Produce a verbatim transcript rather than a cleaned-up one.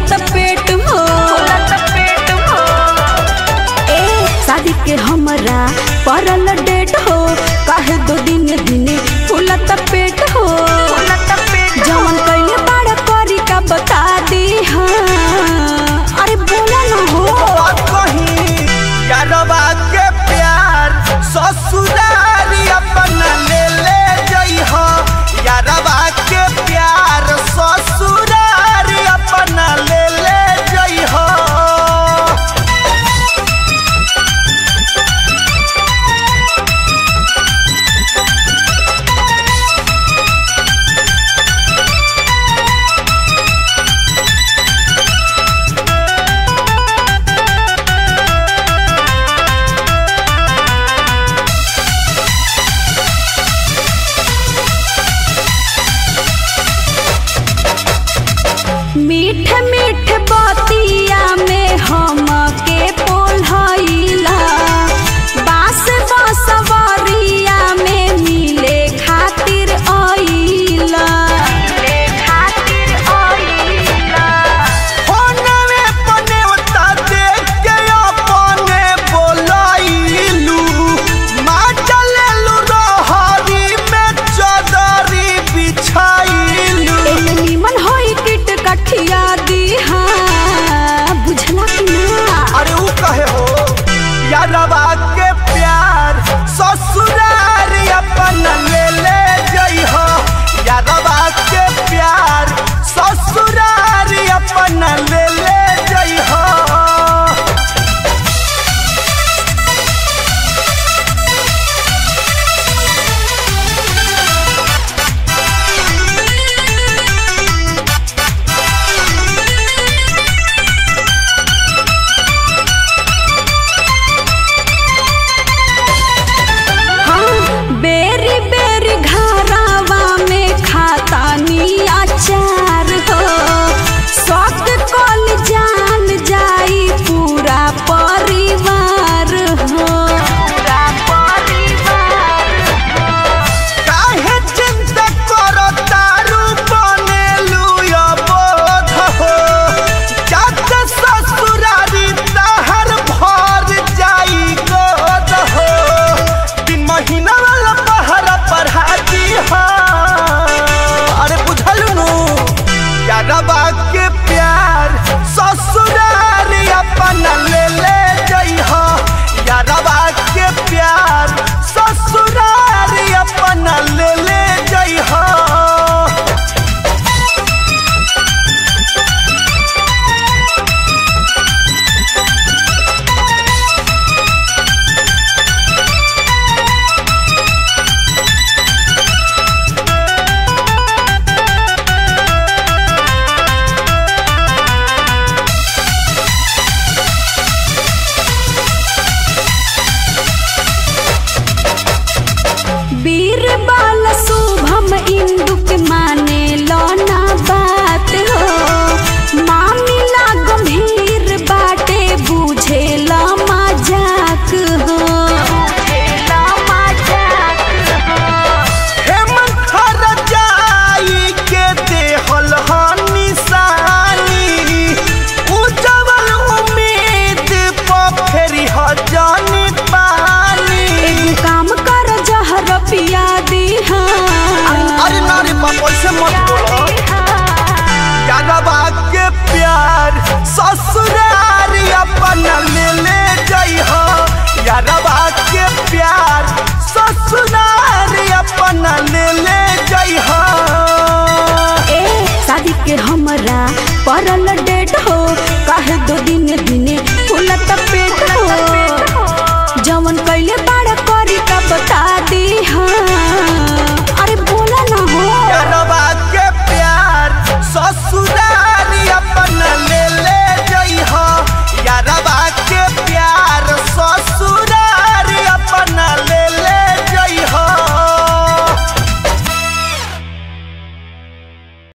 फूलत पेट हो ए शादी के हमरा परल डेट हो काहे दो दिन दिने फूलत पेट हो जवन कइले बाड़ करी का बता दी हाँ अरे बोला ना हो कहीं यारवा के प्यार ससुरारी अपना ले ले जई हो यारवा के प्यार ससुरारी अपना ले ले जई हो मीठ मीठ बतिया में हम के पोल्हइला बास बसवरिया में मिले खातिर आइला होनवे पनेवता देख के अपने बोलाइलू माँ चलेलू रहरी में चदरी बिछाइलू एने निमन होई टिट कठिया दी हाँ बुझला कि ना अरे ऊ कहे हो यारवा के प्यार ससुरारी अपना ले ले जई हो यारवा के प्यार ससुरारी अपना ले ले जई हो हाँ बेरी बेरी घरवा में खातानी अचार हो शौक कल जान जाई पूरा परिवार हो काहे चिंता करो तारू बनेलू अबोध हो जात ससुरारी तहर भर जाई गोद हो तीन महीना वाला पहरा पढ़ा दी हो अरे बुझलू नु यारवा के प्यार ससुरारी अपना ले ले जई हो यारवा के प्यार ससुरारी अपना ले ले जई हो बीरबल शुभम इंदु के माने लौना बात हो मामिला गंभीर बाटे बुझे ला मजाक हो हेमंत रजाई के देहल ह निशानी उज्जवल उम्मीद पर फेरी ह जानी पानी एगो काम कर जहर पिया दी हाँ अरे नारे बाप ऐसे मत बोलो यारवा के प्यार ससुरारी अपना ले ले जई हो यारवा के प्यार ससुरारी अपना ले ले जई हो ए शादी के हमरा परल डेट हो काहे दो दिन दिने फूलत पेट हो